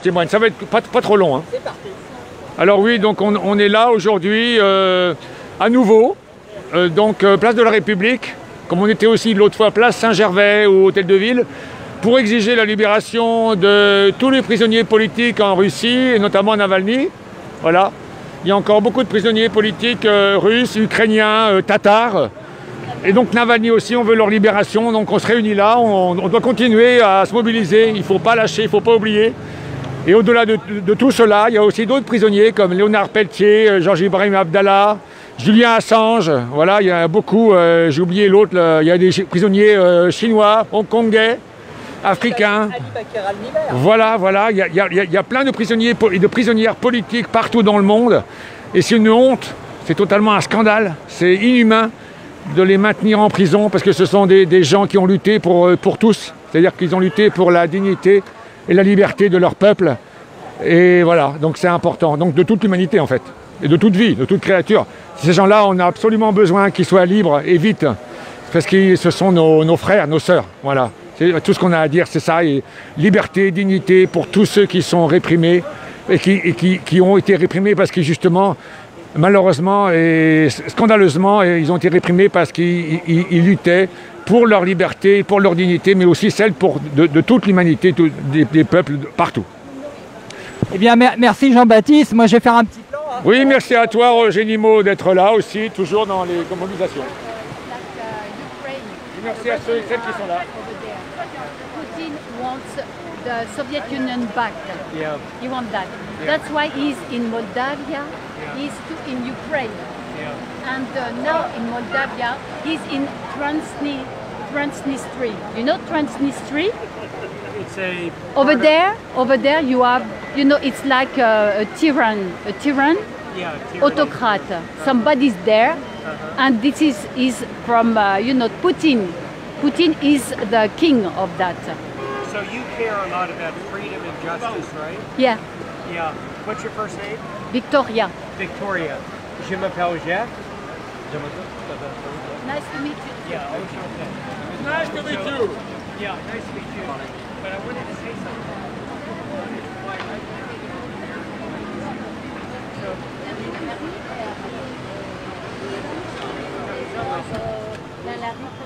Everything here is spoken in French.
témoigne. Ça va être pas trop long. Hein. Alors oui, donc on est là aujourd'hui à nouveau, place de la République, comme on était aussi l'autre fois place Saint-Gervais ou Hôtel de Ville, pour exiger la libération de tous les prisonniers politiques en Russie, et notamment Navalny. Voilà. Il y a encore beaucoup de prisonniers politiques russes, ukrainiens, tatars. Et donc Navalny aussi, on veut leur libération. Donc on se réunit là, on doit continuer à se mobiliser. Il ne faut pas lâcher, il ne faut pas oublier. Et au-delà de tout cela, il y a aussi d'autres prisonniers comme Léonard Peltier, Georges Ibrahim Abdallah, Julian Assange. Voilà, il y a beaucoup. J'ai oublié l'autre. Il y a des prisonniers chinois, hongkongais, africains. Voilà. Il y a plein de prisonniers et de prisonnières politiques partout dans le monde. Et c'est une honte. C'est totalement un scandale. C'est inhumain de les maintenir en prison parce que ce sont des gens qui ont lutté pour tous. C'est-à-dire qu'ils ont lutté pour la dignité et la liberté de leur peuple. Et voilà, donc c'est important. Donc de toute l'humanité en fait. Et de toute vie, de toute créature. Ces gens-là, on a absolument besoin qu'ils soient libres et vite. Parce que ce sont nos frères, nos sœurs. Voilà. C'est tout ce qu'on a à dire, c'est ça. Et liberté, dignité pour tous ceux qui sont réprimés et qui ont été réprimés parce que justement, malheureusement et scandaleusement, ils ont été réprimés parce qu'ils luttaient pour leur liberté, pour leur dignité, mais aussi celle de toute l'humanité, des peuples partout. Eh bien, merci Jean-Baptiste. Moi, je vais faire un petit plan. Hein. Oui, merci à toi, Roger Nimmo, d'être là aussi, toujours dans les mobilisations. Merci à ceux et celles qui sont là. Putin wants the Soviet Union back. Yeah. He wants that. Yeah. That's why he's in Moldavia. Yeah. He's in Ukraine. Yeah. And now in Moldavia, he's in Transnistria. You know Transnistria? It's a Over there you have, you know, it's like a tyrann, yeah, autocrat. Somebody's there, and this is from, you know, Putin. Putin is the king of that. So you care a lot about freedom and justice, right? Yeah, Yeah. What's your first name? Victoria. Victoria. Je m'appelle Jacques. Nice to meet you. Yeah, okay. Nice to meet you. Yeah, nice to meet you. But I wanted to say something. La rue